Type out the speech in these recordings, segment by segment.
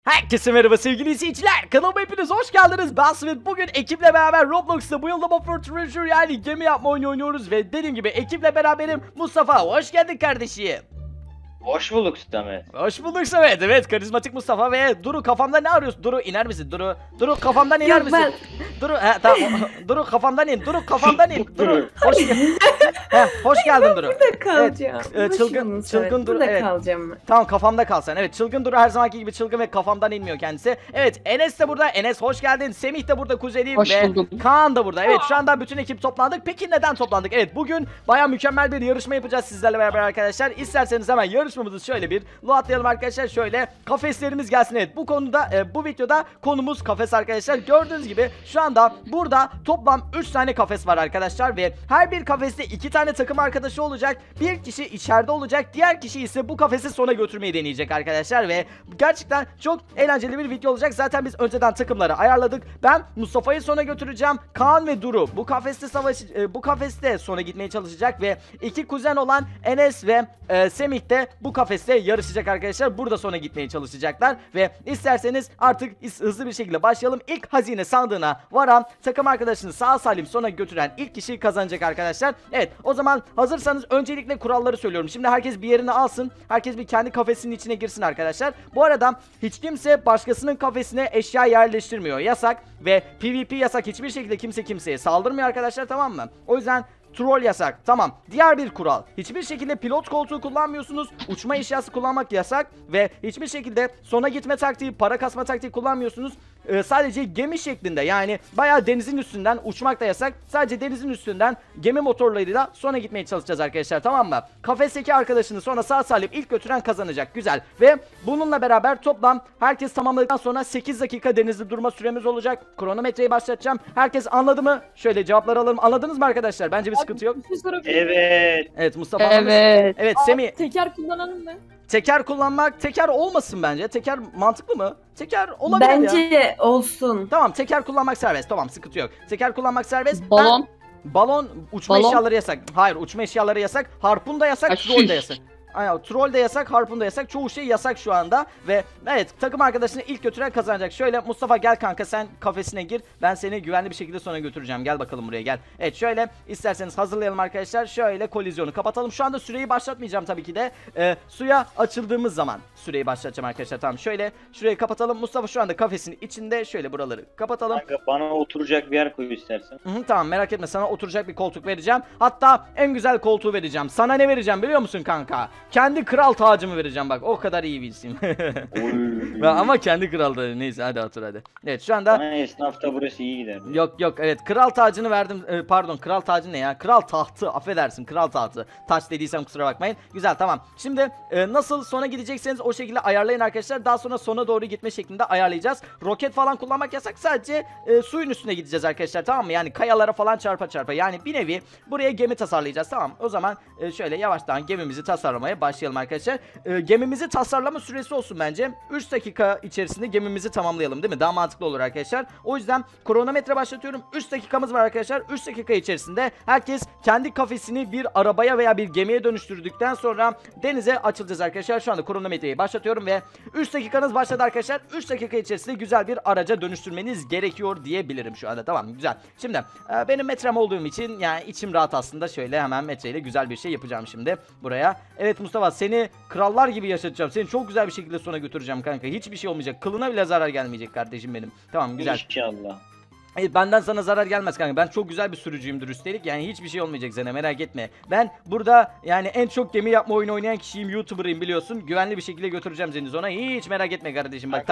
Herkese merhaba sevgili izleyiciler, kanalıma hepiniz hoş geldiniz. Ben Smith. Bugün ekiple beraber Roblox'ta bu yılda Buffer Treasure yani gemi yapma oyunu oynuyoruz. Ve dediğim gibi ekiple beraberim. Mustafa, hoş geldin kardeşim. Hoş bulduk Samet. Hoş bulduk Samet. Evet, karizmatik Mustafa ve Duru, kafamda ne arıyorsun? Duru, iner misin? Duru kafamdan iner misin? Ben... Duru, tamam. Duru kafamdan in. Duru, hoş geldin Duru. Burada kalacağım. Evet, çılgın Duru. Burada Evet. kalacağım ben. Tamam, kafamda kal sen. Evet, çılgın Duru her zamanki gibi çılgın ve kafamdan inmiyor kendisi. Evet, Enes de burada. Enes hoş geldin. Semih de burada, kuzenim Hoş ve bulduk. Kaan da burada. Evet, şu anda bütün ekip toplandık. Peki neden toplandık? Evet, bugün baya mükemmel bir yarışma yapacağız sizlerle beraber arkadaşlar. İsterseniz hemen yarışmamızı şöyle bir loadlayalım arkadaşlar. Şöyle kafeslerimiz gelsin. Evet, bu konuda bu videoda konumuz kafes arkadaşlar. Gördüğünüz gibi şu anda burada toplam 3 tane kafes var arkadaşlar ve her bir kafeste 2 tane takım arkadaşı olacak. Bir kişi içeride olacak. Diğer kişi ise bu kafesi sona götürmeyi deneyecek arkadaşlar ve gerçekten çok eğlenceli bir video olacak. Zaten biz önceden takımları ayarladık. Ben Mustafa'yı sona götüreceğim. Kaan ve Duru bu kafeste sona gitmeye çalışacak ve iki kuzen olan Enes ve Semih de bu kafeste yarışacak arkadaşlar. Burada sona gitmeye çalışacaklar ve isterseniz artık hızlı bir şekilde başlayalım. İlk hazine sandığına varan, takım arkadaşını sağ salim sona götüren ilk kişi kazanacak arkadaşlar. Evet, o zaman hazırsanız öncelikle kuralları söylüyorum. Şimdi herkes bir yerini alsın. Herkes bir kendi kafesinin içine girsin arkadaşlar. Bu arada hiç kimse başkasının kafesine eşya yerleştirmiyor. Yasak ve PvP yasak. Hiçbir şekilde kimse kimseye saldırmıyor arkadaşlar, tamam mı? O yüzden troll yasak. Tamam. Diğer bir kural. Hiçbir şekilde pilot koltuğu kullanmıyorsunuz. Uçma eşyası kullanmak yasak. Ve hiçbir şekilde sona gitme taktiği, para kasma taktiği kullanmıyorsunuz. Sadece gemi şeklinde, yani bayağı denizin üstünden uçmak da yasak. Sadece denizin üstünden gemi motorlarıyla sona gitmeye çalışacağız arkadaşlar, tamam mı? Kafesteki arkadaşını sonra sağ salim ilk götüren kazanacak. Güzel. Ve bununla beraber toplam herkes tamamladıktan sonra 8 dakika denizde durma süremiz olacak. Kronometreyi başlatacağım. Herkes anladı mı? Şöyle cevapları alalım. Anladınız mı arkadaşlar? Bence bir sıkıntı yok. Evet. Evet, Mustafa. Evet. Evet, Semih. Teker kullanalım mı? Teker kullanmak, teker olmasın bence. Teker mantıklı mı? Teker olabilir ya. Bence olsun. Tamam, teker kullanmak serbest. Tamam, sıkıntı yok. Teker kullanmak serbest. Balon. Balon, uçma Balon. eşyaları yasak. Hayır, uçma eşyaları yasak. Harpun da yasak, Kaçış. troll de yasak. Aynen, troll de yasak, harpun da yasak. Çoğu şey yasak şu anda. Ve evet, takım arkadaşını ilk götüren kazanacak. Şöyle Mustafa, gel kanka, sen kafesine gir. Ben seni güvenli bir şekilde sona götüreceğim. Gel bakalım buraya, gel. Evet, şöyle isterseniz hazırlayalım arkadaşlar. Şöyle kolizyonu kapatalım. Şu anda süreyi başlatmayacağım tabii ki de. Suya açıldığımız zaman süreyi başlatacağım arkadaşlar. Tamam, şöyle şurayı kapatalım. Mustafa şu anda kafesin içinde. Şöyle buraları kapatalım. Kanka, bana oturacak bir yer koy istersen. Tamam, merak etme, sana oturacak bir koltuk vereceğim. Hatta en güzel koltuğu vereceğim. Sana ne vereceğim biliyor musun kanka? Kendi kral tacımı vereceğim, bak o kadar iyi bir isim. Ama kendi kral tacı, neyse hadi otur hadi. Evet, şu anda Bana esnafta burası iyi gider. yok evet, kral tacını verdim. Pardon, kral tacı ne ya? Kral tahtı, affedersin, kral tahtı. Taç dediysem kusura bakmayın. Güzel, tamam. Şimdi nasıl sona gidecekseniz o şekilde ayarlayın arkadaşlar. Daha sonra sona doğru gitme şeklinde ayarlayacağız. Roket falan kullanmak yasak. Sadece suyun üstüne gideceğiz arkadaşlar, tamam mı? Yani kayalara falan çarpa yani bir nevi buraya gemi tasarlayacağız, tamam. O zaman şöyle yavaştan gemimizi tasarlamaya başlayalım arkadaşlar. Gemimizi tasarlama süresi olsun bence. 3 dakika içerisinde gemimizi tamamlayalım, değil mi? Daha mantıklı olur arkadaşlar. O yüzden kronometre başlatıyorum. 3 dakikamız var arkadaşlar. 3 dakika içerisinde herkes kendi kafesini bir arabaya veya bir gemiye dönüştürdükten sonra denize açılacağız arkadaşlar. Şu anda kronometreyi başlatıyorum ve 3 dakikanız başladı arkadaşlar. 3 dakika içerisinde güzel bir araca dönüştürmeniz gerekiyor diyebilirim şu anda. Tamam, güzel. Şimdi benim metrem olduğum için yani içim rahat aslında. Şöyle hemen metreyle güzel bir şey yapacağım şimdi buraya. Evet Mustafa, seni krallar gibi yaşatacağım. Seni çok güzel bir şekilde sona götüreceğim kanka. Hiçbir şey olmayacak. Kılına bile zarar gelmeyecek kardeşim benim. Tamam, güzel. İnşallah. Benden sana zarar gelmez kanka. Ben çok güzel bir sürücüyümdür üstelik. Yani hiçbir şey olmayacak sana, merak etme. Ben burada yani en çok gemi yapma oyunu oynayan kişiyim. YouTuber'ıyım biliyorsun. Güvenli bir şekilde götüreceğim seni ona. Hiç merak etme kardeşim. Bak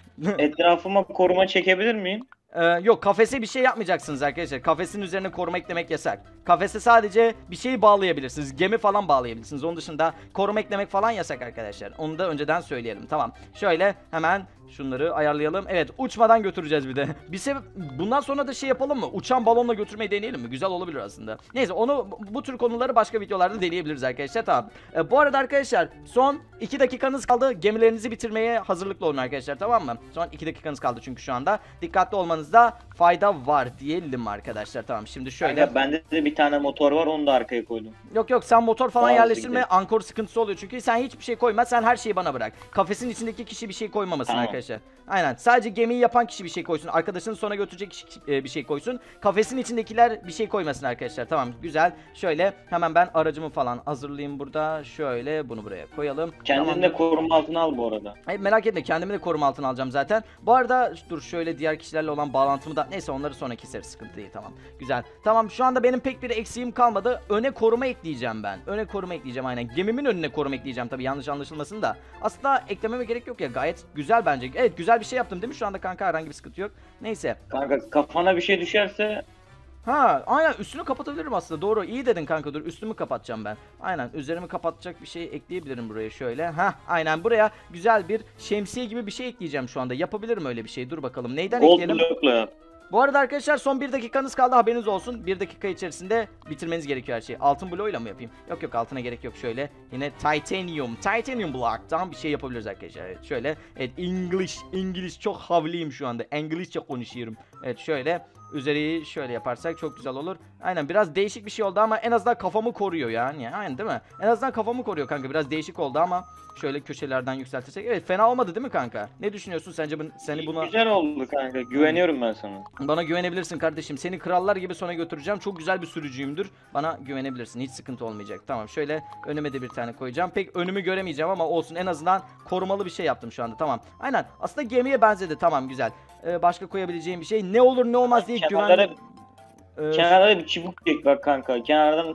Etrafıma koruma çekebilir miyim? yok, kafese bir şey yapmayacaksınız arkadaşlar. Kafesin üzerine koruma eklemek yasak. Kafese sadece bir şey bağlayabilirsiniz. Gemi falan bağlayabilirsiniz. Onun dışında koruma eklemek falan yasak arkadaşlar. Onu da önceden söyleyelim. Tamam. Şöyle hemen şunları ayarlayalım. Evet, uçmadan götüreceğiz bir de. Bundan sonra da şey yapalım mı? Uçan balonla götürmeyi deneyelim mi? Güzel olabilir aslında. Neyse, bu tür konuları başka videolarda deneyebiliriz arkadaşlar. Tamam. Bu arada arkadaşlar son 2 dakikanız kaldı. Gemilerinizi bitirmeye hazırlıklı olun arkadaşlar, tamam mı? Son 2 dakikanız kaldı çünkü şu anda. Dikkatli olmanızda fayda var diyelim arkadaşlar. Tamam, şimdi şöyle. Kanka, bende de bir tane motor var, onu da arkaya koydum. Yok sen motor falan Bazı yerleştirme. gidelim. Ankor sıkıntısı oluyor çünkü sen hiçbir şey koyma. Sen her şeyi bana bırak. Kafesin içindeki kişi bir şey koymamasın Tamam. arkadaşlar. arkadaşlar. Aynen. Sadece gemiyi yapan kişi bir şey koysun. Arkadaşını sona götürecek kişi bir şey koysun. Kafesin içindekiler bir şey koymasın arkadaşlar. Tamam güzel. Şöyle hemen ben aracımı falan hazırlayayım burada. Şöyle bunu buraya koyalım. Kendini Tamamdır. de koruma altına al bu arada. Hayır, merak etme, kendimi de koruma altına alacağım zaten. Bu arada dur şöyle diğer kişilerle olan bağlantımı da, neyse onları sonra keseriz, sıkıntı değil, tamam. Güzel. Tamam, şu anda benim pek bir eksiğim kalmadı. Öne koruma ekleyeceğim ben. Öne koruma ekleyeceğim aynen. Gemimin önüne koruma ekleyeceğim tabii, yanlış anlaşılmasın da. Aslında eklememe gerek yok ya, gayet güzel bence. Evet, güzel bir şey yaptım değil mi şu anda kanka, herhangi bir sıkıntı yok. Neyse. Kanka kafana bir şey düşerse Ha aynen, üstünü kapatabilirim aslında, doğru, iyi dedin kanka, dur üstümü kapatacağım ben. Aynen, üzerimi kapatacak bir şey ekleyebilirim buraya şöyle. Ha aynen, buraya güzel bir şemsiye gibi bir şey ekleyeceğim şu anda. Yapabilirim öyle bir şey, dur bakalım neyden gold ekleyelim. block'la yap. Bu arada arkadaşlar son 1 dakikanız kaldı, haberiniz olsun. 1 dakika içerisinde bitirmeniz gerekiyor her şeyi. Altın bloğuyla mı yapayım? Yok yok, altına gerek yok, şöyle. Yine titanium block'tan bir şey yapabiliriz arkadaşlar. Evet şöyle. Evet, İngiliz çok havliyim şu anda. İngilizce konuşuyorum. Evet şöyle. Üzeri şöyle yaparsak çok güzel olur. Aynen, biraz değişik bir şey oldu ama en azından kafamı koruyor yani. Aynen değil mi? En azından kafamı koruyor kanka. Biraz değişik oldu ama şöyle köşelerden yükseltirsek. Evet, fena olmadı değil mi kanka? Ne düşünüyorsun sence seni buna? Güzel oldu kanka. Güveniyorum ben sana. Bana güvenebilirsin kardeşim. Seni krallar gibi sona götüreceğim. Çok güzel bir sürücüyümdür. Bana güvenebilirsin. Hiç sıkıntı olmayacak. Tamam, şöyle önüme de bir tane koyacağım. Pek önümü göremeyeceğim ama olsun. En azından korumalı bir şey yaptım şu anda. Tamam. Aynen. Aslında gemiye benzedi. Tamam, güzel. Başka koyabileceğim bir şey. Ne olur ne olmaz diye Kenarlara- güvenli... Kenarda bir çubuk çek bak kanka. Kenardan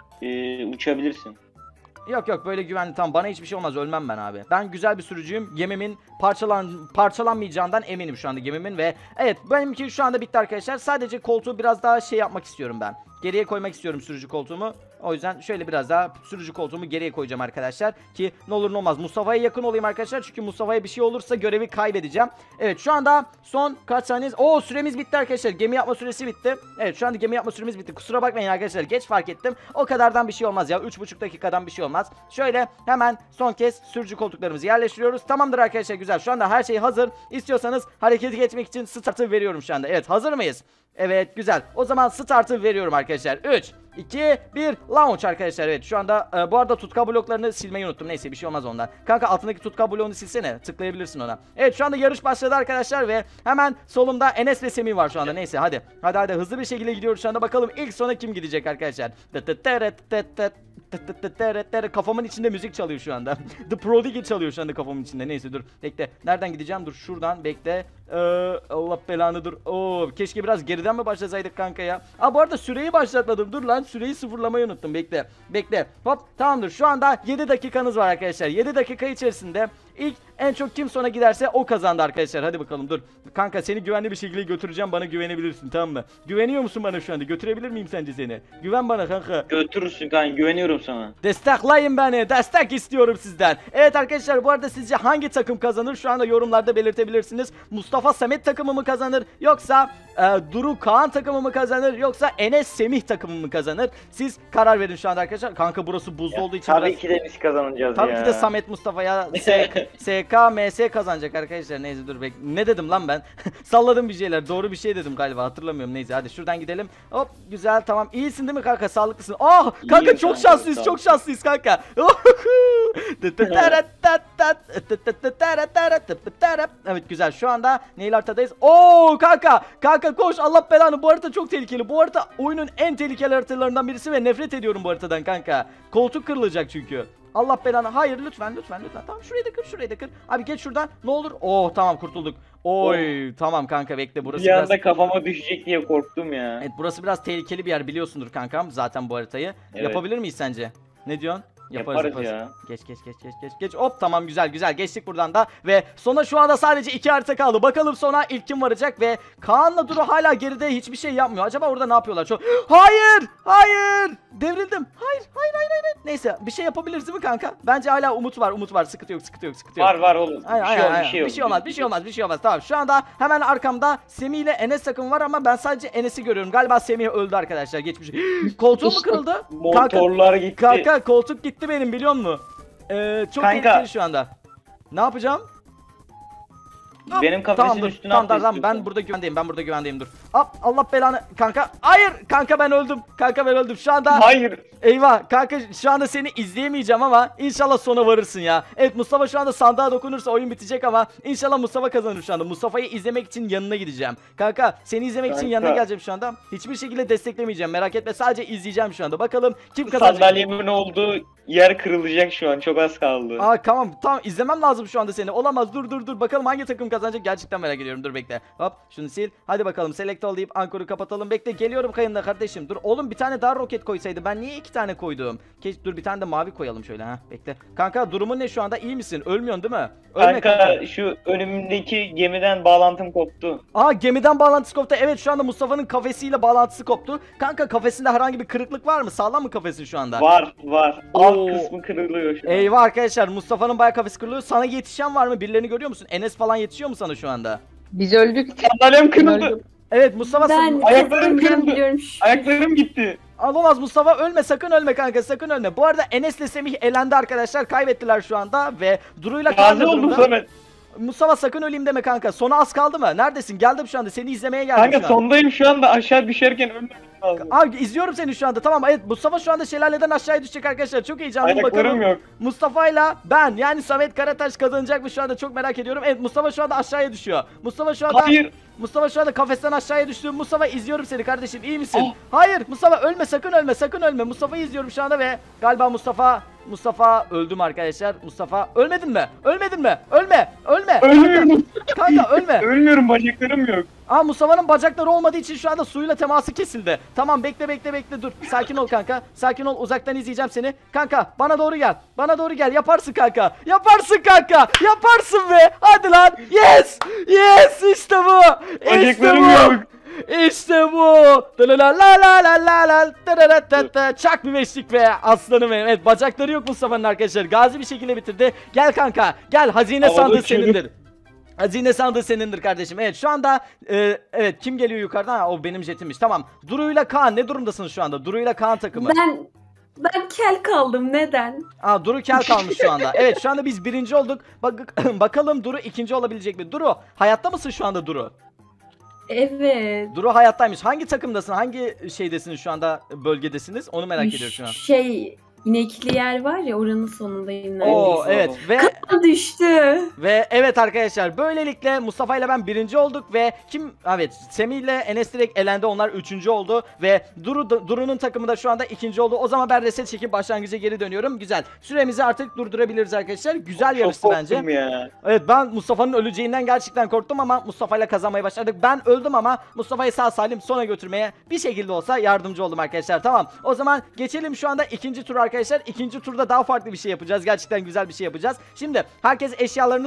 uçabilirsin. Yok yok, böyle güvenli, tamam, bana hiçbir şey olmaz, ölmem ben abi. Ben güzel bir sürücüyüm. Gemimin parçalanmayacağından eminim şu anda gemimin ve evet, benimki şu anda bitti arkadaşlar. Sadece koltuğu biraz daha şey yapmak istiyorum ben. Geriye koymak istiyorum sürücü koltuğumu. O yüzden şöyle biraz daha sürücü koltuğumu geriye koyacağım arkadaşlar. Ki ne olur ne olmaz, Mustafa'ya yakın olayım arkadaşlar. Çünkü Mustafa'ya bir şey olursa görevi kaybedeceğim. Evet, şu anda son kaç saniyeniz? Oo, süremiz bitti arkadaşlar. Gemi yapma süresi bitti. Evet, şu anda gemi yapma süremiz bitti. Kusura bakmayın arkadaşlar, geç fark ettim. O kadardan bir şey olmaz ya. 3,5 dakikadan bir şey olmaz. Şöyle hemen son kez sürücü koltuklarımızı yerleştiriyoruz. Tamamdır arkadaşlar, güzel. Şu anda her şey hazır. İstiyorsanız harekete geçmek için startı veriyorum şu anda. Evet, hazır mıyız? Evet, güzel. O zaman startı veriyorum arkadaşlar. 3, 2, 1, launch arkadaşlar. Evet, şu anda bu arada tutkal bloklarını silmeyi unuttum. Neyse, bir şey olmaz ondan. Kanka altındaki tutkal bloğunu silsene. Tıklayabilirsin ona. Evet, şu anda yarış başladı arkadaşlar ve hemen solumda Enes ve Semih var şu anda. Neyse, hadi. Hadi hızlı bir şekilde gidiyoruz şu anda. Bakalım ilk sona kim gidecek arkadaşlar. Kafamın içinde müzik çalıyor şu anda. The Prodigy çalıyor şu anda kafamın içinde. Neyse dur. Bekle. Nereden gideceğim? Dur şuradan. Bekle. Allah belanı, dur. Oo, keşke biraz geriden mi başlasaydık kanka ya? Aa, bu arada süreyi başlatmadım. Dur lan, süreyi sıfırlamayı unuttum. Bekle. Bekle. Hop, tamamdır. Şu anda 7 dakikanız var arkadaşlar. 7 dakika içerisinde ilk en çok kim sona giderse o kazandı arkadaşlar. Hadi bakalım, dur. Kanka seni güvenli bir şekilde götüreceğim. Bana güvenebilirsin, tamam mı? Güveniyor musun bana şu anda? Götürebilir miyim sence seni? Güven bana kanka. Götürürsün kanka, güveniyorum sana. Destekleyin beni. Destek istiyorum sizden. Evet arkadaşlar, bu arada sizce hangi takım kazanır? Şu anda yorumlarda belirtebilirsiniz. Mustafa Samet takımı mı kazanır? Yoksa Duru Kaan takımı mı kazanır? Yoksa Enes Semih takımı mı kazanır? Siz karar verin şu anda arkadaşlar. Kanka burası buzlu olduğu için Tabii biraz... ki de biz kazanacağız Tabii ya. ki de Samet Mustafa'ya SK, MS kazanacak arkadaşlar. Neyse dur bek. Ne dedim lan ben? Salladım bir şeyler. Doğru bir şey dedim galiba. Hatırlamıyorum. Neyse hadi şuradan gidelim. Hop, güzel, tamam. İyisin değil mi kanka? Sağlıklısın. Ah kanka, İyiyim çok kanka, şanslıyız. sağ ol. Çok şanslıyız kanka. Evet güzel. Şu anda Nail haritadayız. Oo kanka. Kanka koş. Allah belanı. Bu harita çok tehlikeli. Bu harita oyunun en tehlikeli haritalarından birisi ve nefret ediyorum bu haritadan kanka. Koltuk kırılacak çünkü. Allah belanı. Hayır, lütfen. Tamam, şurayı da kır. Abi geç şuradan. Ne olur. Oh tamam, kurtulduk. Oy tamam kanka, bekle, burası Bir anda biraz... kafama düşecek diye korktum ya. Evet, burası biraz tehlikeli bir yer, biliyorsundur kankam zaten bu haritayı. Evet. Yapabilir miyiz sence? Ne diyorsun? Yaparız ya. Geç. Hop tamam, güzel geçtik buradan da ve sona şu anda sadece 2 harita kaldı. Bakalım sona ilk kim varacak ve Kaan'la Duru hala geride, hiçbir şey yapmıyor. Acaba orada ne yapıyorlar? Hayır! Devrildim. Hayır. Neyse, bir şey yapabiliriz değil mi kanka? Bence hala umut var. Sıkıntı yok. Var oğlum. Aynen. Bir şey olmaz. Tamam, şu anda hemen arkamda Semih ile Enes takım var ama ben sadece Enes'i görüyorum. Galiba Semih öldü arkadaşlar, geçmiş. Koltuğum mu kırıldı? Motorlar gitti. Kanka koltuk gitti benim, biliyor musun? Çok Kanka. tehlikeli şu anda. Ne yapacağım? Hop. Benim kafesin Tamam dur. üstüne Tamam atla tamam ben istiyorsan. burada güvendeyim. Ben burada güvendeyim dur. Hop Allah belanı kanka. Hayır kanka ben öldüm. Kanka ben öldüm. Şu anda Hayır. eyvah kanka şu anda seni izleyemeyeceğim ama inşallah sona varırsın ya. Evet Mustafa şu anda sandığa dokunursa oyun bitecek ama inşallah Mustafa kazanır şu anda. Mustafa'yı izlemek için yanına gideceğim. Kanka seni izlemek için Kanka. yanına geleceğim şu anda. Hiçbir şekilde desteklemeyeceğim merak etme. Sadece izleyeceğim şu anda. Bakalım kim kazanacak. Sandalyemin olduğu yer kırılacak şu an. Çok az kaldı. Aa tamam izlemem lazım şu anda seni. Olamaz dur bakalım hangi takım kazanacak gerçekten merak ediyorum. Dur bekle. Hop şunu sil. Hadi bakalım select al deyip ankoru kapatalım. Bekle geliyorum kayında kardeşim. Dur oğlum bir tane daha roket koysaydı. Ben niye 2 tane koydum? Dur bir tane de mavi koyalım şöyle ha. Bekle. Kanka durumun ne şu anda? İyi misin? Ölmüyorsun değil mi? Ölme Kanka şu önümdeki gemiden bağlantım koptu. Aa gemiden bağlantısı koptu. Evet şu anda Mustafa'nın kafesiyle bağlantısı koptu. Kanka kafesinde herhangi bir kırıklık var mı? Sağlam mı kafesin şu anda? Var. Oo. Alt kısmı kırılıyor şu an. Eyvah arkadaşlar Mustafa'nın bayağı kafesi kırılıyor. Sana yetişen var mı? Birilerini görüyor musun? Enes falan yetişiyor mu sana şu anda? Biz öldük. Sandalyem kırıldı. Öldüm. Evet Mustafa Ben Ayaklarım kazanacağım kırıldı. biliyorum. Ayaklarım gitti. Olamaz Mustafa ölme sakın ölme kanka sakın ölme. Bu arada Enes'le Semih elendi arkadaşlar kaybettiler şu anda ve Duru'yla Kaan Gazi da oldum durumda. Samet. Mustafa sakın öleyim deme kanka. Sona az kaldı mı? Neredesin? Geldim şu anda. Seni izlemeye geldim Kanka şu an. sondayım şu anda aşağı düşerken ölmem lazım. Abi izliyorum seni şu anda. Tamam evet Mustafa şu anda şelaleden aşağıya düşecek arkadaşlar. Çok heyecanlıyım Ayaklarım bakalım. yok. Mustafa'yla ben yani Samet Karataş kazanacak mı şu anda çok merak ediyorum. Evet Mustafa şu anda aşağıya düşüyor. Hayır. Mustafa şu anda kafesten aşağıya düştü. Mustafa izliyorum seni kardeşim. İyi misin? Oh. Hayır Mustafa ölme sakın ölme sakın ölme. Mustafa'yı izliyorum şu anda ve galiba Mustafa öldüm arkadaşlar. Mustafa ölmedin mi? Ölmedin mi? Ölme. Ölmüyorum. Kanka ölme. Ölmüyorum, bacaklarım yok. Aa Mustafa'nın bacakları olmadığı için şu anda suyla teması kesildi. Tamam bekle dur. Sakin ol kanka. Sakin ol uzaktan izleyeceğim seni. Kanka bana doğru gel. Bana doğru gel. Yaparsın kanka. Yaparsın be. Hadi lan. Yes işte bu. Bacaklarım yok. İşte bu. La la la la la la. Çak bir beşlik be aslanım benim. Evet bacakları yok Mustafa'nın arkadaşlar. Gazi bir şekilde bitirdi. Gel kanka. Gel hazine Havada sandığı uçuyorum. senindir. Hazine sandığı senindir kardeşim. Evet şu anda evet kim geliyor yukarıdan? Ha, o benim jetimmiş. Tamam. Duru'yla Kaan ne durumdasınız şu anda? Duru'yla Kaan takımı. Ben kel kaldım. Neden? Aa Duru kel kalmış şu anda. Evet şu anda biz birinci olduk. Bakalım Duru ikinci olabilecek mi? Duru hayatta mısın şu anda Duru? Evet. Duru hayattaymış. Hangi takımdasın? Hangi şeydesiniz şu anda bölgedesiniz? Onu merak ediyorum şu an. İnekli yer var ya oranın sonundayım. Oo evet ve Düştü. evet arkadaşlar böylelikle Mustafa ile ben birinci olduk ve evet Semih ile Enes direkt elendi, onlar üçüncü oldu ve Duru'nun takımı da şu anda ikinci oldu. O zaman ben reset çekip başlangıca geri dönüyorum. Güzel. Süremizi artık durdurabiliriz arkadaşlar. Güzel yarıştı bence. Ya. Evet ben Mustafa'nın öleceğinden gerçekten korktum ama Mustafa ile kazanmayı başardık. Ben öldüm ama Mustafa'yı sağ salim sona götürmeye bir şekilde olsa yardımcı oldum arkadaşlar. Tamam. O zaman geçelim şu anda ikinci tur arkadaşlar. İkinci turda daha farklı bir şey yapacağız. Gerçekten güzel bir şey yapacağız. Şimdi herkes eşyalarını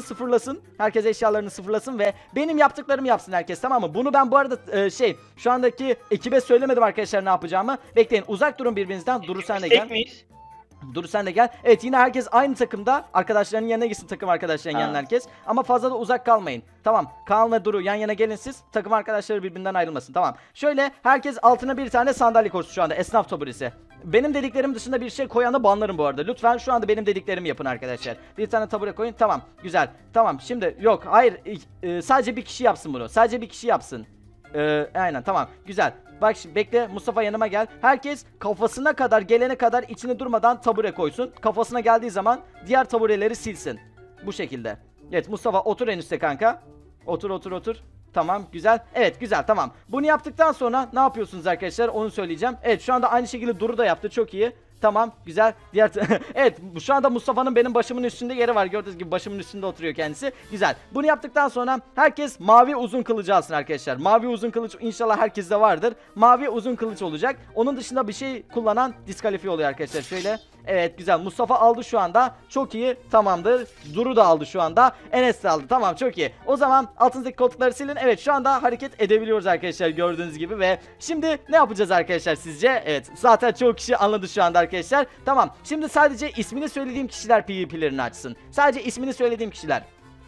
sıfırlasın ve benim yaptıklarımı yapsın herkes, tamam mı? Bunu ben bu arada şu andaki ekibe söylemedim arkadaşlar ne yapacağımı. Bekleyin, uzak durun birbirinizden. Duru sen de gel. Dur sen de gel. Evet yine herkes aynı takımda. Arkadaşlarının yanına gitsin, takım arkadaşlarının yanına herkes. Ama fazla da uzak kalmayın. Tamam. Kaan ve Duru yan yana gelin siz. Takım arkadaşları birbirinden ayrılmasın. Tamam. Şöyle herkes altına bir tane sandalye koysun şu anda. Esnaf taburesi. Benim dediklerim dışında bir şey koyanı banlarım bu arada. Lütfen şu anda benim dediklerimi yapın arkadaşlar. Bir tane tabure koyun. Tamam. Güzel. Tamam. Şimdi yok. Hayır. Sadece bir kişi yapsın bunu. Sadece bir kişi yapsın. Aynen tamam. Güzel. Bak şimdi bekle, Mustafa yanıma gel. Herkes kafasına kadar gelene kadar içini durmadan tabure koysun. Kafasına geldiği zaman diğer tabureleri silsin. Bu şekilde. Evet Mustafa otur en üstte kanka. Otur. Tamam güzel. Evet güzel tamam. Bunu yaptıktan sonra ne yapıyorsunuz arkadaşlar onu söyleyeceğim. Evet şu anda aynı şekilde Duru da yaptı, çok iyi. Tamam güzel. Evet şu anda Mustafa'nın benim başımın üstünde yeri var. Gördüğünüz gibi başımın üstünde oturuyor kendisi. Güzel. Bunu yaptıktan sonra herkes mavi uzun kılıcı alsın arkadaşlar. Mavi uzun kılıç inşallah herkeste vardır. Mavi uzun kılıç olacak. Onun dışında bir şey kullanan diskalifiye oluyor arkadaşlar. Şöyle. Evet güzel. Mustafa aldı şu anda. Çok iyi. Tamamdır. Duru da aldı şu anda. Enes de aldı. Tamam çok iyi. O zaman altınızdaki koltukları silin. Evet şu anda hareket edebiliyoruz arkadaşlar gördüğünüz gibi ve şimdi ne yapacağız arkadaşlar sizce? Evet zaten çoğu kişi anladı şu anda arkadaşlar. Tamam. Şimdi sadece ismini söylediğim kişiler PvP'lerini açsın. Sadece ismini söylediğim kişiler.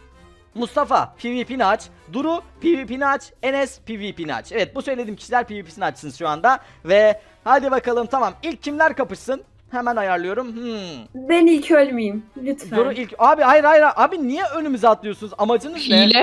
Mustafa PvP'ni aç, Duru PvP'ni aç, Enes PvP'ni aç. Evet bu söylediğim kişiler PvP'sini açsın şu anda ve hadi bakalım tamam. İlk kimler kapışsın? Hemen ayarlıyorum. Ben ilk ölmeyeyim lütfen. Duru ilk. Abi hayır. Abi niye önümüze atlıyorsunuz? Amacınız ne? Hile.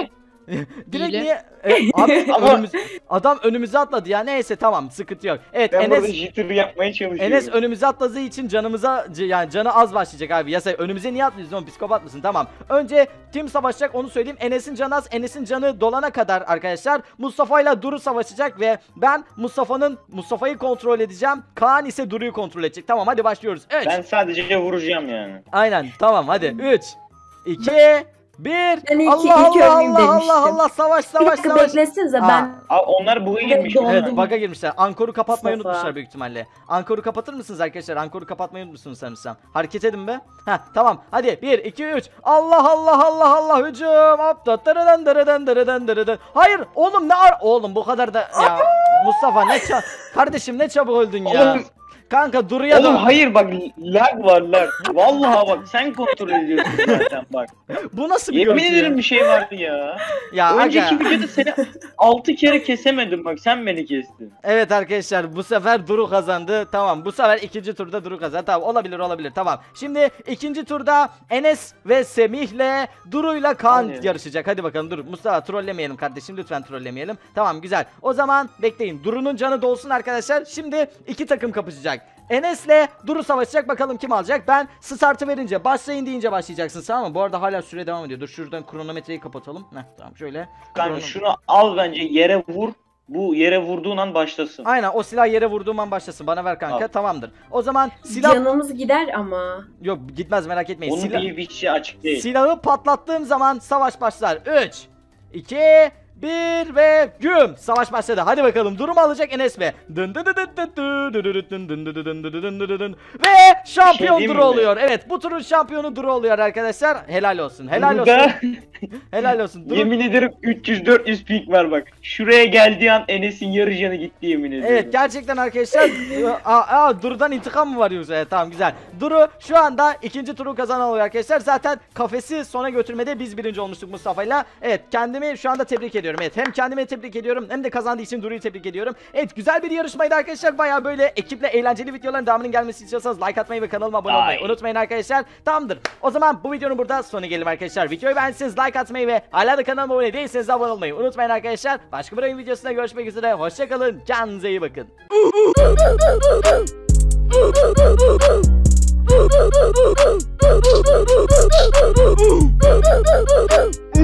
Direkt Hile. niye? Abi Ama- adam önümüze atladı ya. Neyse tamam, sıkıntı yok. Evet Ben burada Enes jitter yapmaya çalışıyorum. Enes önümüze atladığı için yani canı az başlayacak abi. Ya sen önümüze niye atlıyorsun oğlum, psikopat mısın? Tamam. Önce kim savaşacak onu söyleyeyim. Enes'in canı az. Enes'in canı dolana kadar arkadaşlar Mustafa ile Duru savaşacak ve ben Mustafa'yı kontrol edeceğim. Kaan ise Duru'yu kontrol edecek. Tamam hadi başlıyoruz. 3. Ben sadece vuracağım yani. Aynen tamam hadi. 3 2 1 Ben ilk Allah ölmeyeyim Allah demiştim. Allah Allah, savaş Bir savaş dakika savaş. beklesenize Aa. ben. Abi onlar bug'a girmiş. Doğru. Evet bug'a girmişler. Ankoru kapatmayı Mustafa. unutmuşlar büyük ihtimalle. Ankoru kapatır mısınız arkadaşlar? Ankoru kapatmayı unutmuşsunuz sanırsam. Hareket edin be. Heh tamam. Hadi 1 2 3. Allah Allah Allah Allah, hücum. Hop da dırıdın dırıdın dırıdın dırıdın. Hayır oğlum oğlum bu kadar da ya Mustafa kardeşim ne çabuk öldün ya. Oğlum, Kanka Duru'ya oğlum da hayır bak lag var lag. Vallahi bak sen kontrol ediyorsun zaten bak. bu nasıl bir Yemin görüntü ederim ya? bir şey vardı ya. Ya Önceki aga. videoda seni 6 kere kesemedim bak sen beni kestin. Evet arkadaşlar bu sefer Duru kazandı. Tamam bu sefer ikinci turda Duru kazandı. Tamam olabilir tamam. Şimdi ikinci turda Enes ve Semih'le Duru'yla Kaan Hadi. yarışacak. Hadi bakalım dur. Mustafa trollemeyelim kardeşim, lütfen trollemeyelim. Tamam güzel. O zaman bekleyin. Duru'nun canı dolsun arkadaşlar. Şimdi iki takım kapışacak. Enes'le Duru savaşacak, bakalım kim alacak. Ben startı verince, başlayın deyince başlayacaksınız, tamam mı? Bu arada hala süre devam ediyor. Dur şuradan kronometreyi kapatalım. Heh, tamam şöyle. Kanka şunu al bence yere vur. Bu yere vurduğun an başlasın. Aynen o silah yere vurduğum an başlasın. Bana ver kanka. Al. Tamamdır. O zaman silah Canımız gider ama. yok gitmez, merak etmeyin. Onun bir şey açık değil. Silahı patlattığım zaman savaş başlar. 3 2 1 ve güm. Savaş başladı. Hadi bakalım. Durum alacak Enes mi? Dın dın dın dın dın dın dın dın dın dın dın dın dın dın dın. Ve şampiyon diyeyim Duru mi? oluyor. Evet, bu turun şampiyonu Duru oluyor arkadaşlar. Helal olsun. Helal olsun. Burada Helal olsun. Duru. yemin ederim 300-400 pik var bak. Şuraya geldiği an Enes'in yarı canı gitti yemin ederim. Evet gerçekten arkadaşlar. Duru'dan intikam mı var yoksa? Evet, tamam güzel. Duru şu anda ikinci turu kazanan oluyor arkadaşlar. Zaten kafesi sona götürmede biz birinci olmuştuk Mustafa'yla. Evet, kendimi şu anda tebrik ediyorum. Evet, hem kendimi tebrik ediyorum hem de kazandığı için Duru'yu tebrik ediyorum. Evet, güzel bir yarışmaydı arkadaşlar. Bayağı böyle ekiple eğlenceli videoların devamının gelmesi istiyorsanız like atmayı ve kanalıma abone olmayı unutmayın arkadaşlar. Tamamdır. O zaman bu videonun burada sonu gelelim arkadaşlar. Videoyu beğendiyseniz like atmayı ve hala da kanalıma abone değilseniz de abone olmayı unutmayın arkadaşlar. Başka bir oyun videosunda görüşmek üzere. Hoşçakalın. Kendinize iyi bakın.